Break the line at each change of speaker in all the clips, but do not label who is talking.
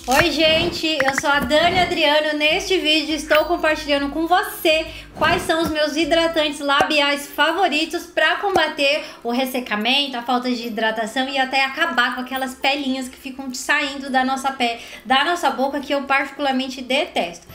Oi gente, eu sou a Dani Adriano. Neste vídeo estou compartilhando com você quais são os meus hidratantes labiais favoritos para combater o ressecamento, a falta de hidratação e até acabar com aquelas pelinhas que ficam saindo da nossa pele, da nossa boca, que eu particularmente detesto.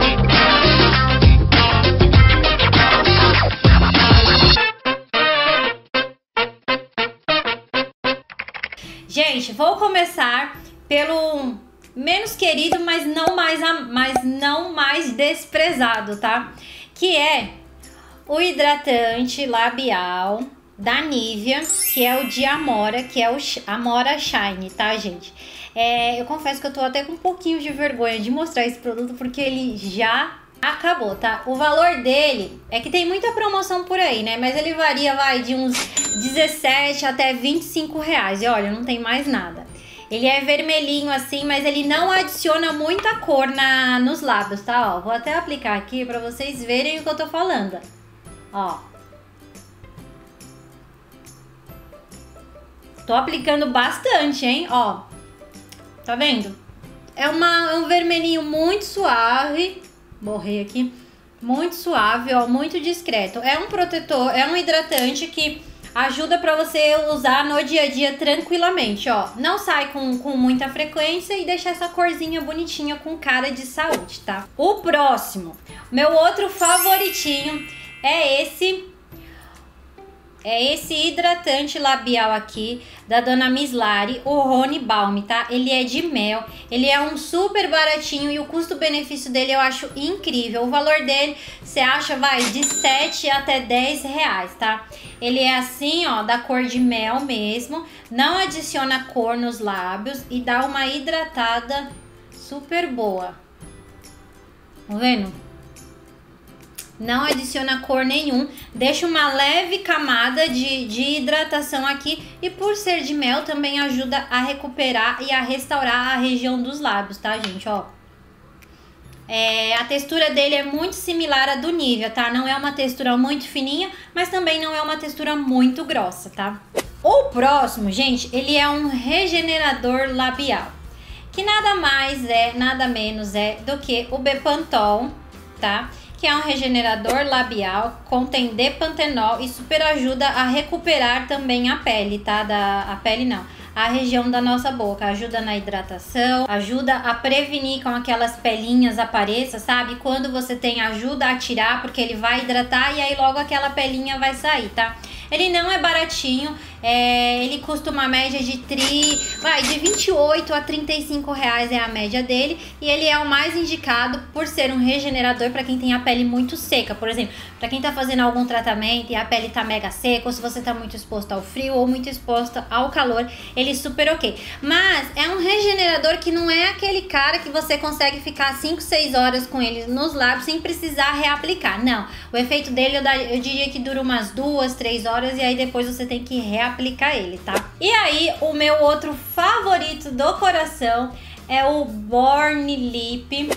Gente, vou começar pelo menos querido, mas não mais desprezado, tá? Que é o hidratante labial da Nivea, que é o de Amora, que é o Amora Shine, tá, gente? Eu confesso que eu tô até com um pouquinho de vergonha de mostrar esse produto, porque ele já acabou, tá? O valor dele é que tem muita promoção por aí, né? Mas ele varia, de uns 17 até 25 reais. E olha, não tem mais nada. Ele é vermelhinho assim, mas ele não adiciona muita cor nos lábios, tá? Ó, vou até aplicar aqui pra vocês verem o que eu tô falando. Ó. Tô aplicando bastante, hein? Ó. Tá vendo? É um vermelhinho muito suave. Borrei aqui. Muito suave, ó. Muito discreto. É um protetor, é um hidratante que ajuda pra você usar no dia a dia tranquilamente, ó. Não sai com muita frequência e deixa essa corzinha bonitinha com cara de saúde, tá? O próximo, meu outro favoritinho é esse hidratante labial aqui da Dona Mislari, o Honey Balm, tá? Ele é de mel, ele é um super baratinho e o custo-benefício dele eu acho incrível. O valor dele você acha, de 7 até 10 reais, tá? Ele é assim, ó, da cor de mel mesmo, não adiciona cor nos lábios e dá uma hidratada super boa. Tá vendo? Não adiciona cor nenhum, deixa uma leve camada de hidratação aqui e por ser de mel também ajuda a recuperar e a restaurar a região dos lábios, tá, gente? Ó, a textura dele é muito similar à do Nivea, tá? Não é uma textura muito fininha, mas também não é uma textura muito grossa, tá? O próximo, gente, ele é um regenerador labial, que nada mais nada menos do que o Bepantol, tá? Que é um regenerador labial, contém depantenol e super ajuda a recuperar também a pele, tá? A região da nossa boca. Ajuda na hidratação, ajuda a prevenir com aquelas pelinhas apareçam, sabe? Quando você tem, ajuda a tirar, porque ele vai hidratar e aí logo aquela pelinha vai sair, tá? Ele não é baratinho, ele custa uma média de 28 a 35 reais é a média dele. E ele é o mais indicado por ser um regenerador para quem tem a pele muito seca. Por exemplo, para quem tá fazendo algum tratamento e a pele tá mega seca, ou se você tá muito exposto ao frio ou muito exposto ao calor, ele é super ok. Mas é um regenerador que não é aquele cara que você consegue ficar 5, 6 horas com ele nos lábios sem precisar reaplicar. Não, o efeito dele eu diria que dura umas 2, 3 horas e aí depois você tem que reaplicar ele, tá? E aí, o meu outro favorito do coração é o Born Lip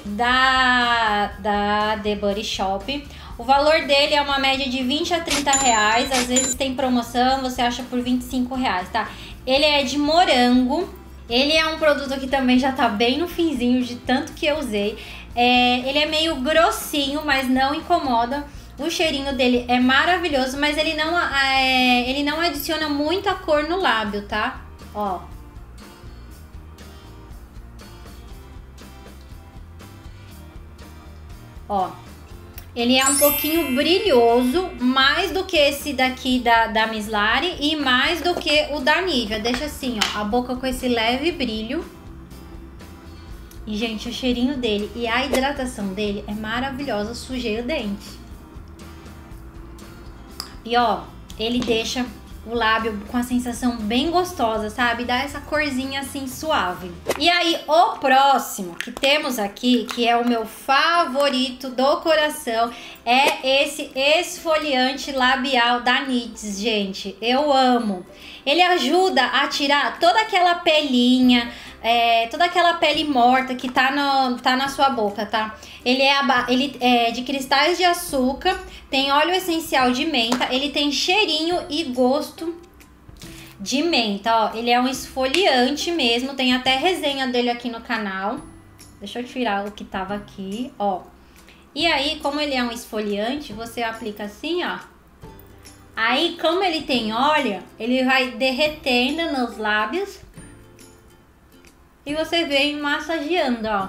da The Body Shop. O valor dele é uma média de 20 a 30 reais. Às vezes tem promoção, você acha por 25 reais, tá? Ele é de morango. Ele é um produto que também já tá bem no finzinho de tanto que eu usei. Ele é meio grossinho, mas não incomoda. O cheirinho dele é maravilhoso, mas ele não adiciona muita cor no lábio, tá? Ó. Ó. Ele é um pouquinho brilhoso, mais do que esse daqui da Mislari e mais do que o da Nivea. Deixa assim, ó, a boca com esse leve brilho. E, gente, o cheirinho dele e a hidratação dele é maravilhosa. Sujei o dente. E ó, ele deixa o lábio com a sensação bem gostosa, sabe? Dá essa corzinha assim suave. E aí, o próximo que temos aqui, que é o meu favorito do coração, é esse esfoliante labial da NYX, gente. Eu amo. Ele ajuda a tirar toda aquela pelinha, toda aquela pele morta que tá na sua boca, tá? Ele é de cristais de açúcar, tem óleo essencial de menta, ele tem cheirinho e gosto de menta, ó. Ele é um esfoliante mesmo, tem até resenha dele aqui no canal. Deixa eu tirar o que tava aqui, ó. E aí, como ele é um esfoliante, você aplica assim, ó. Aí, como ele tem óleo, ele vai derretendo nos lábios. E você vem massageando, ó.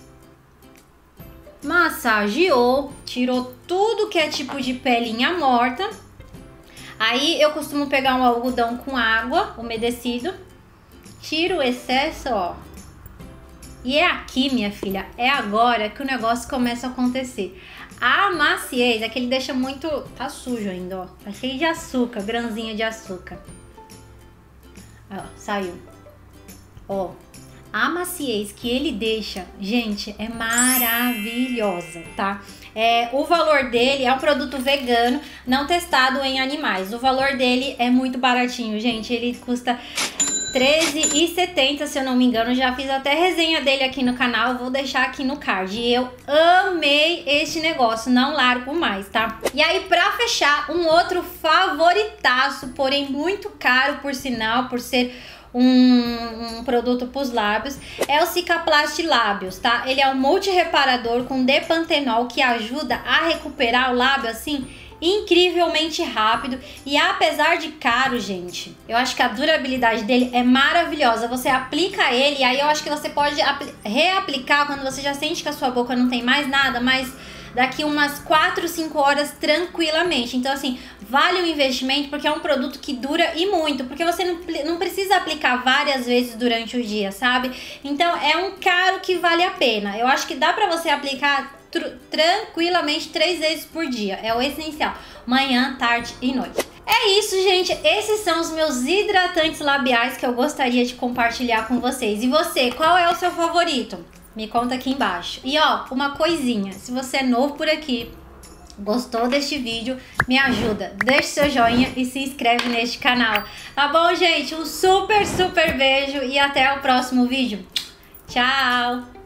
Massageou, tirou tudo que é tipo de pelinha morta. Aí eu costumo pegar um algodão com água, umedecido. Tiro o excesso, ó. E é aqui, minha filha, é agora que o negócio começa a acontecer. A maciez é que ele deixa muito... Tá sujo ainda, ó. Tá cheio de açúcar, grãozinho de açúcar. Ó, saiu. Ó. A maciez que ele deixa, gente, é maravilhosa, tá? O valor dele é um produto vegano, não testado em animais. O valor dele é muito baratinho, gente. Ele custa R$13,70, se eu não me engano. Já fiz até resenha dele aqui no canal, vou deixar aqui no card. E eu amei este negócio, não largo mais, tá? E aí, pra fechar, um outro favoritaço, porém muito caro, por sinal, por ser um produto para os lábios, é o Cicaplast Lábios, tá? Ele é um multireparador com depantenol que ajuda a recuperar o lábio assim incrivelmente rápido. E apesar de caro, gente, eu acho que a durabilidade dele é maravilhosa. Você aplica ele e aí eu acho que você pode reaplicar quando você já sente que a sua boca não tem mais nada, mas daqui umas 4, 5 horas tranquilamente. Então assim, vale o investimento porque é um produto que dura e muito, porque você não precisa aplicar várias vezes durante o dia, sabe? Então é um caro que vale a pena. Eu acho que dá pra você aplicar tranquilamente 3 vezes por dia, é o essencial, manhã, tarde e noite. É isso, gente, esses são os meus hidratantes labiais que eu gostaria de compartilhar com vocês. E você, qual é o seu favorito? Me conta aqui embaixo. E ó, uma coisinha, se você é novo por aqui, gostou deste vídeo, me ajuda, deixe seu joinha e se inscreve neste canal. Tá bom, gente? Um super beijo e até o próximo vídeo. Tchau!